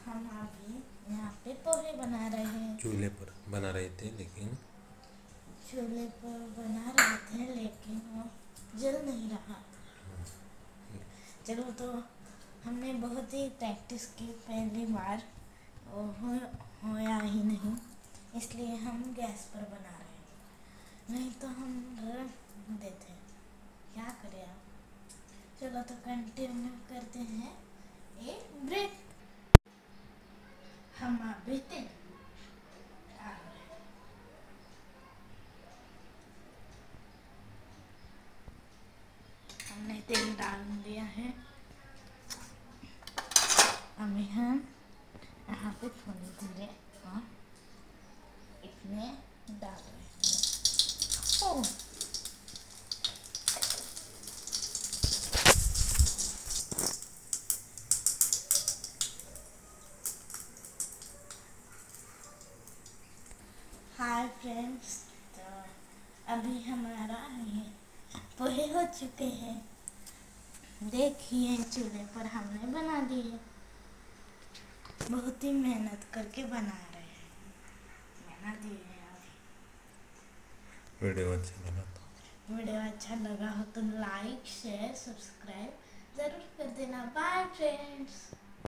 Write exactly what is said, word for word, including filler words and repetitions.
हम अभी यहाँ पे पोहे बना रहे हैं। चूल्हे पर बना रहे थे लेकिन चूल्हे पर बना रहे थे लेकिन वो जल नहीं रहा। चलो, तो हमने बहुत ही प्रैक्टिस की, पहली बार वो हो होया ही नहीं, इसलिए हम गैस पर बना रहे हैं, नहीं तो हम रख देते। क्या करें आप। चलो, तो कंटिन्यू करते हैं एक ब्रेक। हम अभी तेल डाल रहे हैं। हमने तेल डाल दिया है। अभी हम यहाँ पे थोड़ी धीरे और इतने डाल रहे हैं। ओह, हाय फ्रेंड्स, तो अभी हमारा ये पोहे हो चुके हैं। देखिए, चूल्हे पर हमने बना दिए। बहुत ही मेहनत करके बना रहे हैं, बना दिए हैं। अभी वीडियो अच्छा लगा तो वीडियो अच्छा लगा हो तो लाइक शेयर सब्सक्राइब ज़रूर कर देना। Bye friends.